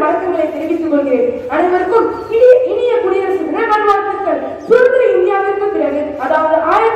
வணக்கங்களை தெரிவித்துக் கொள்கிறேன். அனைவருக்கும் இனிய குடியரசு தின நல்வாழ்த்துக்கள். சுதந்திர இந்தியாவிற்கு பிறகு, அதாவது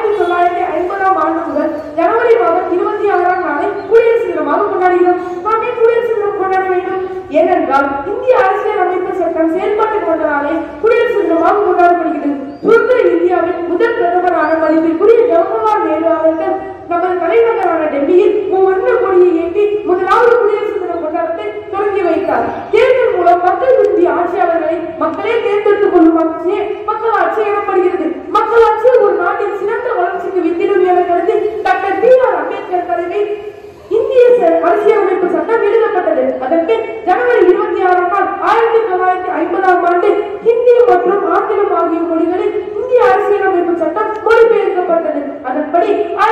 1950ஆம் ஆண்டு முதல் ஜனவரி மாதம் 26ஆம் நாளை குடியரசு தினமாக கொண்டாடுகிறோம். நாம் ஏன் குடியரசு தினம் கொண்டாட வேண்டும்? ஏனென்றால் இந்திய அரசியல் அமைப்பு சட்டம் செயல்பாட்டுக்கு வந்த நாளை குடியரசு தினமாக கொண்டாடப்படுகிறது. சுதந்திர இந்தியாவின் முதல் பிரதமரான மதிப்பிற்குரிய ஜவஹர்லால் நேரு அவர்கள் நமது தலைநகரான டெல்லியில் மூவர்ண கொடியை ஏற்றி முதலாவது குடியரசு தின கொண்டாட்டத்தை தொடங்கி வைத்தார். தேர்தல் மூலம் மக்கள் விரும்பிய ஆட்சியாளர்களை மக்களே தேர்ந்தெடுத்துக் கொள்ளும் ஆட்சியே மக்களாட்சி எனப்படுகிறது. மக்களாட்சி ஒரு நாட்டின் சிறந்த வளர்ச்சிக்கு வித்திடும் என கருதி டாக்டர் B.R. அம்பேத்கர் தலைமையில் இந்திய அரசியலமைப்பு சட்டம் எழுதப்பட்டது. அதற்கு ஜனவரி 26ஆம் நாள் 1950ஆம் ஆண்டு ஹிந்தி மற்றும் ஆங்கிலம் ஆகிய மொழிகளில் இந்திய அரசியலமைப்பு சட்டம் மொழிபெயர்க்கப்பட்டது. அதன்படி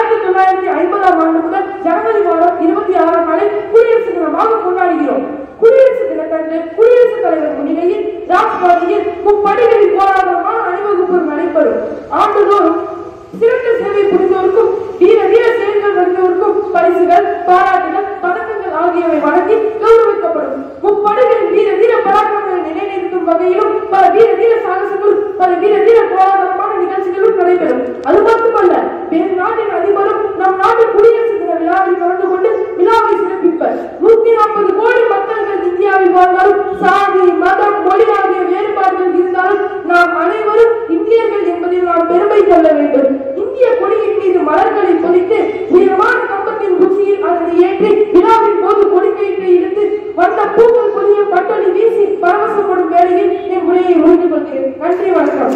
1950ஆம் ஆண்டு முதல் ஜனவரி மாதம் 26ஆம் நாளை குடியரசு தினமாக கொண்டாடுகிறோம். குடியரசு தினத்தன்று குடியரசுத் தலைவர் முன்னிலையில் ராஜ்பாதையில் முப்படைகளின் போராட்டமான அணிவகுப்பு நடைபெறும். ஆண்டுதோறும் சிறந்த சேவை புரிந்தோருக்கும் வீர செயல்கள் வந்தோருக்கும் பரிசுகள், பாராட்டுகள், பதக்கங்கள் ஆகியவை வழங்கி கௌரவிக்கப்படும். முப்படைகளின் வீர பராக்கிரமங்களை நிலைநிறுத்தும் வகையிலும் பல வீர சாகசங்களும் பல வீர போராட்டமான நிகழ்ச்சிகளும் நடைபெறும். அது மட்டுமல்ல, வேறு நாட்டின் அதிபரும் நம் நாட்டின் குடியரசு தின விழாவில் கலந்து கொண்டு விழாவை சிறப்பிப்பர். 140 கோடி மக்கள்கள் இந்தியாவில் வாழ்ந்தாலும் சாதி, மதம், மொழி ஆகிய வேறுபாடுகள் இருந்தாலும் நாம் அனைவரும் இந்தியர்கள் என்பதில் நாம் பெருமை கொள்ள வேண்டும். இந்திய கொடியின் மீது மலர்களை பொதித்து உயரமான கம்பத்தின் உச்சியில் அதனை ஏற்றி விழாவின் போது கொடிக்கயிற்றை எடுத்து வந்த பூக்கள் பொதிய பட்டொலி வீசி பரவசப்படும் வேளையில் என் உரையை முடிந்து கொள்கிறேன். நன்றி, வணக்கம்.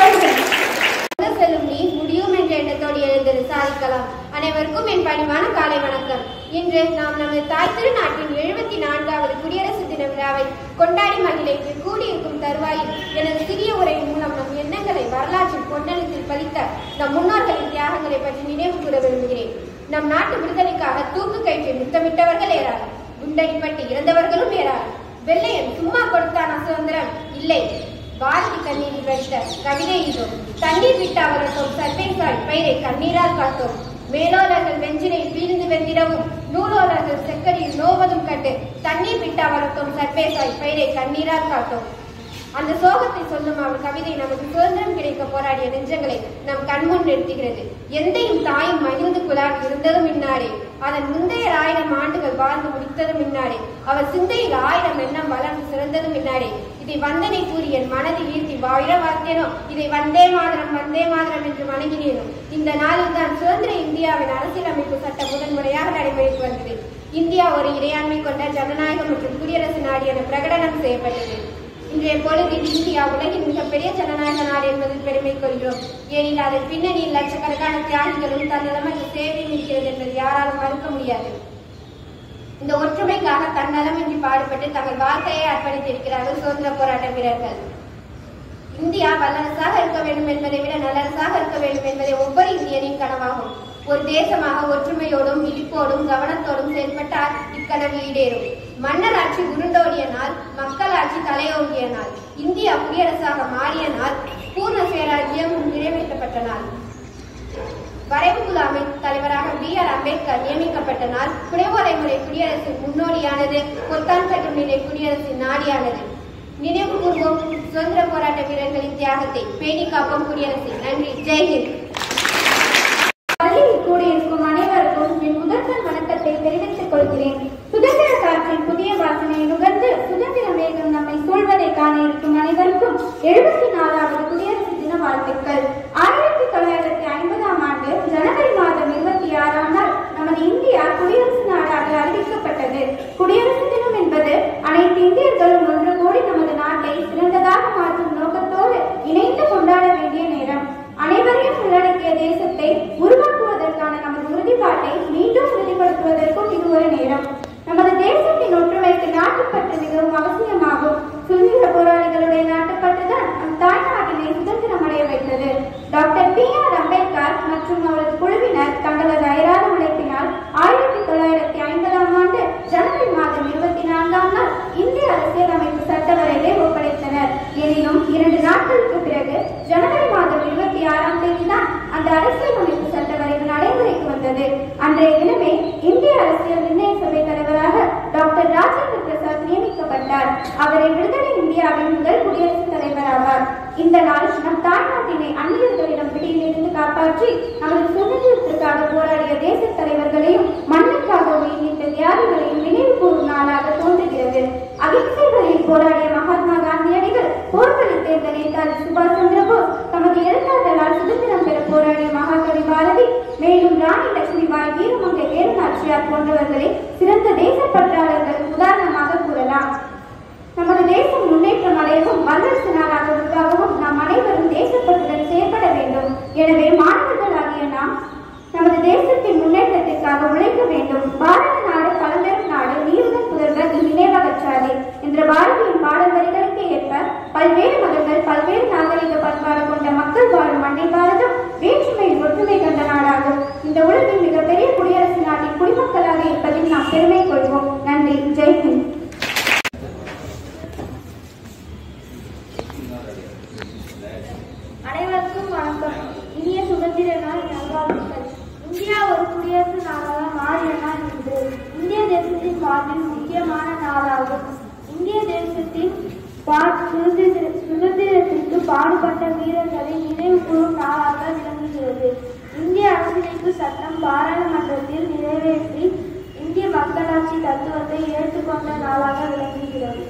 செல்லும் நீ முடியும் என்ற எண்ணத்தோடு எழுந்தது சாதிக்கலாம். அனைவருக்கும் என் பணிவான காலை வணக்கம். இன்று நாம் நமது தாய் திருநாட்டின் 74வது குடியரசு தின விழாவை கொண்டாடி மகிழ்ச்சி கூடியிருக்கும் தருவாயில் எனது சிறிய உரையின் மூலம் நம் எண்ணங்களை வரலாற்றில் பொன்னெழுத்தில் பதித்த நம் முன்னோர்களின் தியாகங்களை பற்றி நினைவு கூற விரும்புகிறேன். நம் நாட்டு விடுதலைக்காக தூக்கு கயிற்றை முத்தமிட்டவர்கள் ஏறார், குண்டடிப்பட்டு இறந்தவர்களும் ஏறார். வெள்ளையன் சும்மா கொடுத்தான சுதந்திரம் இல்லை. பாரதி கண்ணீரில் வடித்த கவிதை இதோ. தண்ணீர் விட்டு அவரட்டும் சர்வேசாய் பயிரை கண்ணீரால் காத்தோம். மேலோலர்கள் வெஞ்சினை வீழ்ந்து வெந்திடவும் நூலோலர்கள் செக்கடியில் நோவதும் கட்டு தண்ணீர் விட்டு அவரட்டும் சர்வேசாய் பயிரை கண்ணீரால் காத்தோம். அந்த சோகத்தை சொல்லும் அவர் கவிதை நமக்கு சுதந்திரம் கிடைக்க போராடிய நெஞ்சங்களை நம் கண்முன் நிறுத்துகிறது. எந்தையும் தாயும் மகிழ்ந்து குழாய் இருந்ததும் இன்னாரே, அதன் முந்தைய 1000 ஆண்டுகள் வாழ்ந்து முடித்ததும் இன்னாரே, அவர் சிந்தையில் 1000 எண்ணம் வளர்ந்து சிறந்ததும் இன்னாரே. இதை வந்தனை கூறி என் மனதில் ஈர்த்தி வாயிர வார்த்தேனோ, இதை வந்தே மாதரம் என்று வணங்கினேனோ. இந்த நாளில் தான் சுதந்திர இந்தியாவின் அரசியலமைப்பு சட்டம் முதன்முறையாக நடைமுறைக்கு வந்தது. இந்தியா ஒரு இறையாண்மை கொண்ட ஜனநாயகம் மற்றும் குடியரசு நாடு என பிரகடனம் செய்யப்பட்டது. இன்றைய பொழுதில் இந்தியா உலகின் மிகப்பெரிய ஜனநாயக நாடு என்பதில் பெருமை கொள்கிறோம். ஏனில் அதன் பின்னணியில் லட்சக்கணக்கான தியாகிகளும் தன்னலமற்ற சேவையும் இருக்கிறது என்பது யாராலும் மறுக்க முடியாது. இந்த ஒற்றுமைக்காக தன்னலமின்றி பாடுபட்டு தங்கள் வாழ்க்கையை அர்ப்பணித்திருக்கிறார்கள் சுதந்திர போராட்ட வீரர்கள். இந்தியா வல்லரசாக இருக்க வேண்டும் என்பதை விட நல்லரசாக இருக்க வேண்டும் என்பதை ஒவ்வொரு இந்தியனின் கனவாகும். ஒரு தேசமாக ஒற்றுமையோடும் விழிப்போடும் கவனத்தோடும் செயல்பட்டால் இக்கனவு ஈடேறும். மன்னர் ஆட்சி உருண்டோடிய நாள், மக்களாட்சி தலையோங்கிய நாள், இந்தியா குடியரசாக மாறிய நாள், பூர்ண சுயராஜ்யம் நிறைவேற்றப்பட்ட நாள், வரைவு குழு அமைப்பு தலைவராக B.R. அம்பேத்கர் நியமிக்கப்பட்ட நாள், புனைவோலை முறை குடியரசு முன்னோடியானது, பொத்தான் கட்டும் நிலை குடியரசின் நாடியானது. நினைவு கூர்வோம் சுதந்திர போராட்ட வீரர்களின் தியாகத்தை, பேணி காப்போம் குடியரசு. நன்றி. ஜெய்ஹிந்த். பள்ளியில் கூடியிருக்கும் அனைவருக்கும் என் முதற்கண் வணக்கத்தை தெரிவித்துக் கொள்கிறேன். சுதந்திர காற்றின் புதிய வாசனை நுகர்ந்து சுதந்திர மேகம் நம்மை சூழ்வதை காண இருக்கும் அனைவருக்கும் 74வது குடியரசு தின வாழ்த்துக்கள். 1950ஆம் ஆண்டு ஜனவரி மாதம் 26ஆம் நாள் நமது இந்தியா குடியரசு நாடாக அறிவிக்கப்பட்டது. குடியரசு தினம் என்பது அனைத்து இந்தியர்களும் ஒன்று கூடி நமது நாட்டை சிறந்ததாக மாற்றும் நோக்கத்தோடு இணைந்து கொண்டாட வேண்டிய நேரம். அனைவரையும் உள்ளடக்கிய தேசத்தை உருவாக்குவதற்கான நமது உறுதிப்பாட்டை மீண்டும் உறுதிப்படுத்துவதற்கும் இது ஒரு நேரம். நமது தேசத்தின் ஒற்றுமைக்கு நாட்டுப்பற்று மிகவும் அவசியமாகும். சுதந்திர போராளிகளுடைய நாட்டுப்பற்றுதான் நம் தாய்நாட்டினை சுதந்திரம் அடைய வைத்தது. Doctor B.R. அம்பேத்கர் மற்றும் அவரது குழுவினர் தங்களது அயராத உழைப்பினால் 1950ஆம் ஆண்டு ஜனவரி மாதம் 24ஆம் நாள் இந்திய அரசியலமைப்பு சட்ட வரைவை ஒப்படைத்தனர். எனினும் 2 நாட்களுக்கு பிறகு ஜனவரி மாதம் 26ஆம் தேதி தான் அந்த அரசியலமைப்பு சட்ட வரைவு நடைமுறைக்கு வந்தது. அன்றைய தினமே இந்திய அரசியல் நிர்ணய சபை தலைவராக டாக்டர் ராஜேந்திர பிரசாத் நியமிக்கப்பட்டார். அவர் இந்தியாவின் முதல் குடியரசுத் தலைவர் ஆவார். இந்த நாள் நம் தாய்நாட்டினை அந்நியர்களிடம் பிடியிலிருந்து காப்பாற்றி நமது சுதந்திரத்திற்காக போராடிய தேச தலைவர்களையும் மண்ணுக்காக உயிர்நீத்த தியாகிகளையும் நினைவு கூறும் நாளாக தோன்றுகிறது. அகிம்சை வழியில் போராடிய மகாத்மா காந்தியடிகள், போர்க்களத்தில் தேர்ந்த நேதாஜி சுபாஷ் சந்திரபோஸ், தமது எழுத்தாளர்களால் சுதந்திரம் பெற போராடிய மகாகவி பாரதி, மேலும் ராணி லட்சுமிபாய், வீரமங்கை வேலுநாச்சியார் போன்றவர்களை சிறந்த தேசப்பற்றாளர்கள் உதாரணமாக கூறலாம். நமது தேசம் முன்னேற்றம் அடையவும் வல்லரசு நாடாக உருவாகவும் நாம் அனைவரும் தேசப்பற்றுடன் செயல்பட வேண்டும். எனவே மாணவர்களாகிய நாம் நமது தேசத்தின் முன்னேற்றத்திற்காக உழைக்க வேண்டும். பாரத நாடு பழம்பெரும் நாடு, நீருடன் புதல்வர் நினைவகச்சாலை என்ற பாரதியின் பாடல் வரிகளுக்கு ஏற்ப பல்வேறு மதங்கள், பல்வேறு நாகரிக பண்பாடு கொண்ட மக்கள் வாழும் அன்னை பாரதம் வேற்றுமையில் ஒற்றுமை கண்ட நாடாகும். இந்த உலகின் மிகப்பெரிய குடியரசு நாட்டின் குடிமக்களாக இருப்பதில் நாம் பெருமை கொள்வோம். நன்றி. ஜெய்ஹிந்த். அனைவருக்கும் வணக்கம். இனிய சுதந்திர நாள் நல்வாழ்த்துக்கள். இந்தியா ஒரு குடியரசு நாடாக மாறிய நாள் இது. இந்திய தேசத்தின் வாழ்வில் முக்கியமான நாளாகும். இந்திய தேசத்தின் சுதந்திரத்திற்கு பாடுபட்ட வீரர்களை நினைவு கூறும் நாளாக விளங்குகிறது. இந்திய அரசியலமைப்பு சட்டம் பாராளுமன்றத்தில் நிறைவேற்றி இந்திய மக்களாட்சி தத்துவத்தை ஏற்றுக்கொண்ட நாளாக விளங்குகிறது.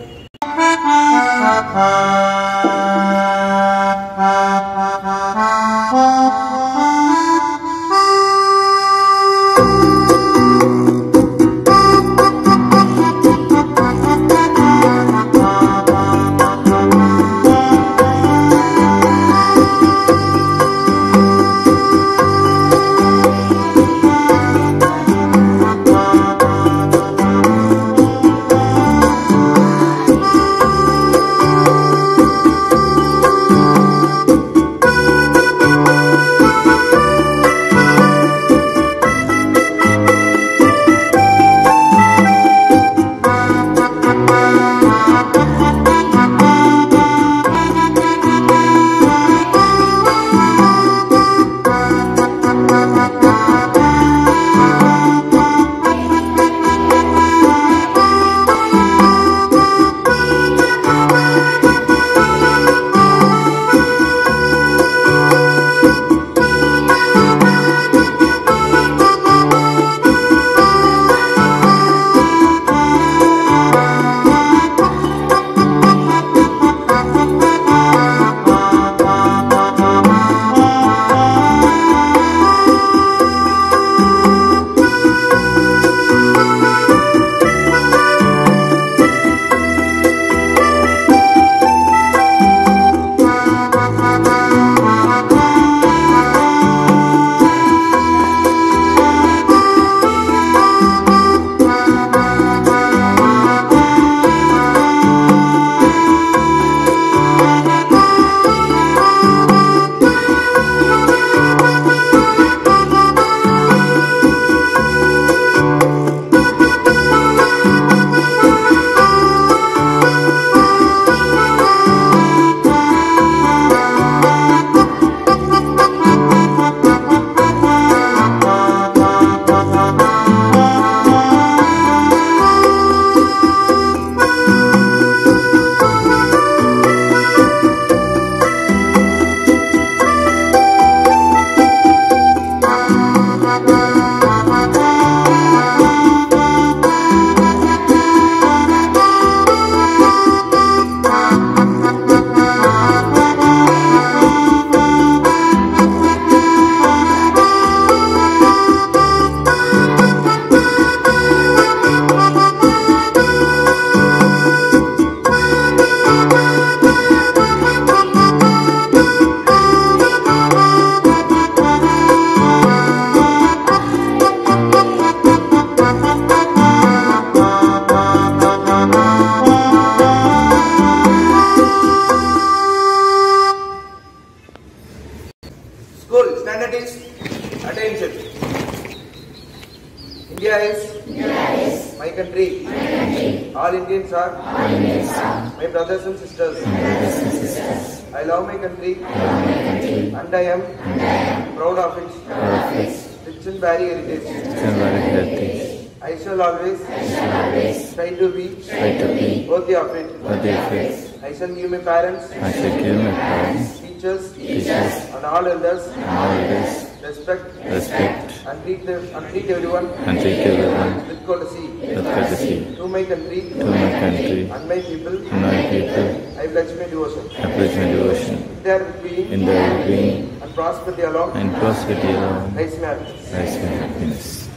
Attention. India is my country. All Indians are my brothers and sisters. I love my country and I am proud of its rich and varied heritage. I shall always try to be worthy of it. I shall give my parents, I shall give my parents, teachers, and all elders respect, and treat everyone with courtesy. To my country, and my people, I pledge my devotion. There will be and prosperity along. Rise my happiness.